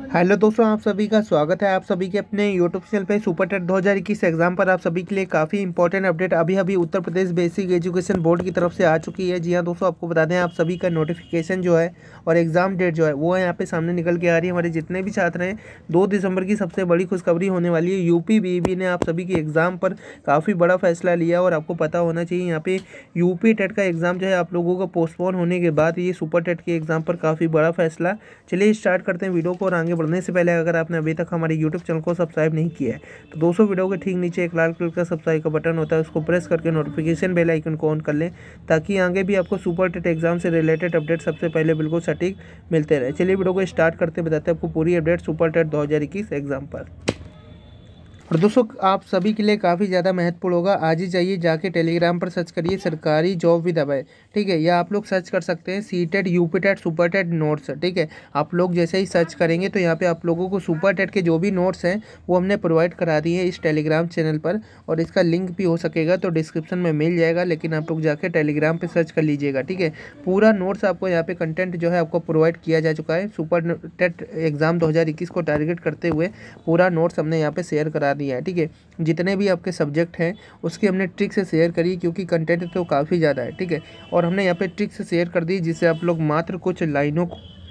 Hello दोस्तों, आप सभी का स्वागत है। आप सभी के अपने यूट्यूब चैनल पे सुपर टेट 2021 एग्जाम पर आप सभी के लिए काफ़ी इंपॉर्टेंट अपडेट अभी अभी Uttar Pradesh basic education board की तरफ से आ चुकी है। जी हाँ दोस्तों, आपको बता दें आप सभी का नोटिफिकेशन जो है और एग्ज़ाम डेट जो है वो यहाँ पे सामने निकल के आ रही है। हमारे जितने भी छात्र हैं 2 दिसंबर की सबसे बड़ी खुशखबरी होने वाली है। यूपी बीईबी ने आप सभी के एग्ज़ाम पर काफ़ी बड़ा फैसला लिया और आपको पता होना चाहिए यहाँ पे यूपी टेट का एग्ज़ाम जो है आप लोगों का पोस्टपोन होने के बाद ये सुपर टेट के एग्ज़ाम पर काफ़ी बड़ा फैसला। चलिए स्टार्ट करते हैं वीडियो को। और आगे बढ़ने से पहले अगर आपने अभी तक हमारे यूट्यूब चैनल को सब्सक्राइब नहीं किया है तो दोस्तों वीडियो के ठीक नीचे एक लाल कलर का सब्सक्राइब का बटन होता है, उसको प्रेस करके नोटिफिकेशन बेल आइकन को ऑन कर लें ताकि आगे भी आपको सुपर टेट एग्जाम से रिलेटेड अपडेट सबसे पहले बिल्कुल सटीक मिलते रहे। चलिए वीडियो को स्टार्ट करते बताते हैं आपको पूरी अपडेट सुपर टेट 2021 एग्जाम पर। और दोस्तों आप सभी के लिए काफ़ी ज़्यादा महत्वपूर्ण होगा, आज ही जाइए जाके टेलीग्राम पर सर्च करिए सरकारी जॉब विद अभय, ठीक है। या आप लोग सर्च कर सकते हैं C TET, UP TET, super TET notes, ठीक है। आप लोग जैसे ही सर्च करेंगे तो यहाँ पे आप लोगों को सुपर टेट के जो भी नोट्स हैं वो हमने प्रोवाइड करा दिए हैं इस टेलीग्राम चैनल पर, और इसका लिंक भी हो सकेगा तो डिस्क्रिप्शन में मिल जाएगा, लेकिन आप लोग जाके टेलीग्राम पर सर्च कर लीजिएगा, ठीक है। पूरा नोट्स आपको यहाँ पे कंटेंट जो है आपको प्रोवाइड किया जा चुका है। सुपर टेट एग्ज़ाम 2021 को टारगेट करते हुए पूरा नोट्स हमने यहाँ पे शेयर करा दिया है, ठीक है। जितने भी आपके सब्जेक्ट हैं उसकी हमने ट्रिक से शेयर करी क्योंकि कंटेंट तो काफ़ी ज़्यादा है, ठीक है। और हमने यहाँ पे ट्रिक से शेयर कर दी जिससे आप लोग मात्र कुछ लाइनों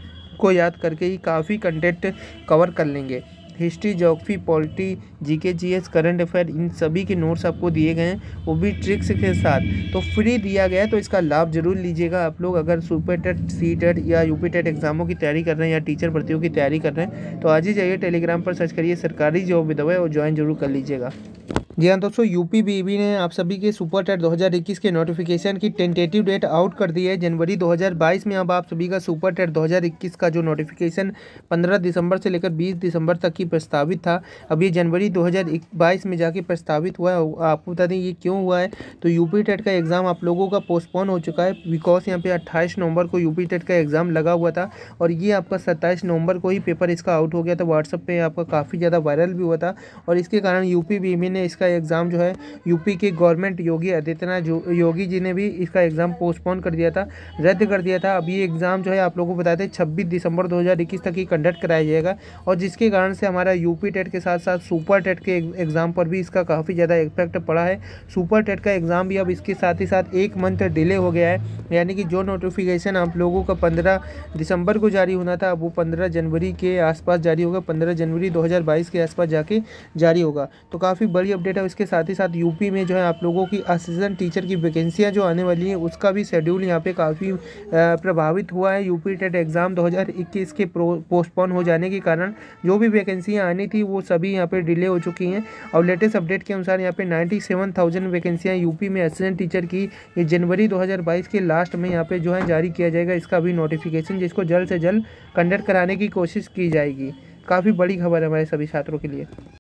को याद करके ही काफ़ी कंटेंट कवर कर लेंगे। History, geography, polity, GK, GS, current affair, इन सभी के नोट्स आपको दिए गए हैं, वो भी ट्रिक्स के साथ। तो फ्री दिया गया है तो इसका लाभ जरूर लीजिएगा आप लोग। अगर सुपर टेट, सी टेट या यूपी टेट एग्जामों की तैयारी कर रहे हैं या टीचर भर्तियों की तैयारी कर रहे हैं तो आज ही जाइए टेलीग्राम पर सर्च करिए सरकारी जॉब विद अभय और ज्वाइन जरूर कर लीजिएगा। जी हाँ दोस्तों, यूपी बीईबी ने आप सभी के सुपर टेट 2021 के नोटिफिकेशन की टेंटेटिव डेट आउट कर दी है जनवरी 2022 में। अब आप सभी का सुपर टेट 2021 का जो नोटिफिकेशन 15 दिसंबर से लेकर 20 दिसंबर तक की प्रस्तावित था, अब ये जनवरी 2022 में जाके प्रस्तावित हुआ है। आपको बता दें ये क्यों हुआ है, तो यूपी टेट का एग्ज़ाम आप लोगों का पोस्टपोन हो चुका है बिकॉज यहाँ पे 28 नवंबर को यूपी टेट का एग्ज़ाम लगा हुआ था और ये आपका 27 नवंबर को ही पेपर इसका आउट हो गया था। व्हाट्सएप पे आपका काफ़ी ज़्यादा वायरल भी हुआ था और इसके कारण यूपी बीईबी ने इसका एग्ज़ाम जो है यूपी के गवर्नमेंट योगी आदित्यनाथ योगी जी ने भी इसका एग्ज़ाम पोस्टपोन कर दिया था, रद्द कर दिया था। अब ये एग्ज़ाम जो है आप लोगों को बताते हैं 26 दिसंबर 2021 तक ही कंडक्ट कराया जाएगा और जिसके कारण से हमारा यूपी टेट के साथ साथ सुपर टेट के एग्ज़ाम पर भी इसका काफ़ी ज़्यादा इम्पैक्ट पड़ा है। सुपर टेट का एग्ज़ाम भी अब इसके साथ ही साथ 1 मंथ डिले हो गया है, यानी कि जो नोटिफिकेशन आप लोगों का 15 दिसंबर को जारी होना था अब वो 15 जनवरी के आसपास जारी होगा, 15 जनवरी 2022 के आसपास जाके जारी होगा। तो काफ़ी बड़ी अपडेट है। इसके साथ ही साथ यूपी में जो है आप लोगों की असिस्टेंट टीचर की वैकेंसियां जो आने वाली हैं उसका भी शेड्यूल यहाँ पे काफ़ी प्रभावित हुआ है। यूपी टेट एग्ज़ाम 2021 के पोस्टपोन हो जाने के कारण जो भी वैकेंसियां आनी थी वो सभी यहाँ पे डिले हो चुकी हैं। और लेटेस्ट अपडेट के अनुसार यहाँ पे 97,000 वैकेंसियाँ यूपी में असिस्टेंट टीचर की ये जनवरी 2022 के लास्ट में यहाँ पे जो है जारी किया जाएगा इसका भी नोटिफिकेशन, जिसको जल्द से जल्द कंडक्ट कराने की कोशिश की जाएगी। काफ़ी बड़ी खबर है हमारे सभी छात्रों के लिए।